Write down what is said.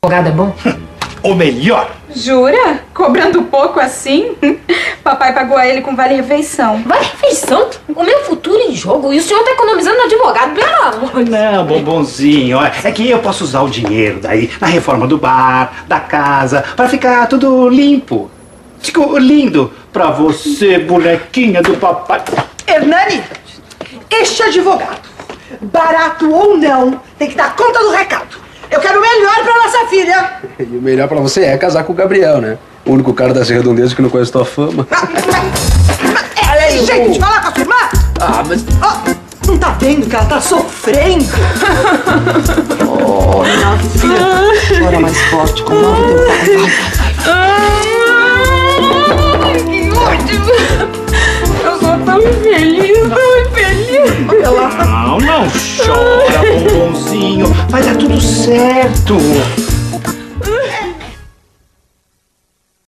Advogado é bom? O melhor. Jura? Cobrando pouco assim? Papai pagou a ele com vale-refeição. Vale-refeição? O meu futuro em jogo? E o senhor tá economizando no advogado, pelo amor de Deus. Não, bombonzinho. É que eu posso usar o dinheiro daí na reforma do bar, da casa, pra ficar tudo limpo. Fico lindo pra você, bonequinha do papai. Hernani, este advogado, barato ou não, tem que dar conta do recado. Eu quero o melhor pra nossa filha. E o melhor pra você é casar com o Gabriel, né? O único cara dessa redondeza que não conhece tua fama. É esse jeito de falar com a sua irmã? Ah, mas... Oh, não tá vendo que ela tá sofrendo? Oh, minha filha, chora mais forte com o nome do pai. Ai, que ótimo! Eu sou tão infeliz, tão infeliz. Não chora, bombonzinho. Vai dar tudo certo.